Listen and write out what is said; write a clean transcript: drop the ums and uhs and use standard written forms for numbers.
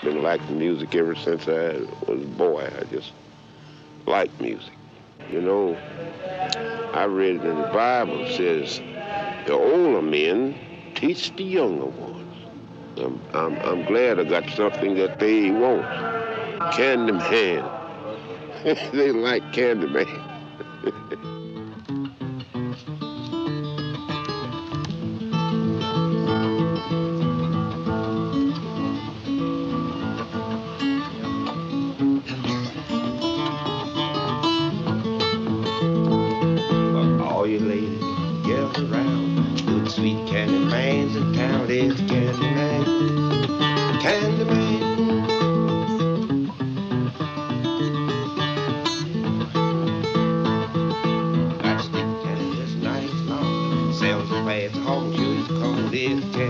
Been liking music ever since I was a boy. I just like music. You know, I read in the Bible says the older men teach the younger ones. I'm glad I got something that they want. Candyman. They like Candyman. All you ladies gather around. Good sweet Candyman's in town. There's Candyman. Candyman. Got stick candy just nice long. Sells a fast home, sure it's cold. There's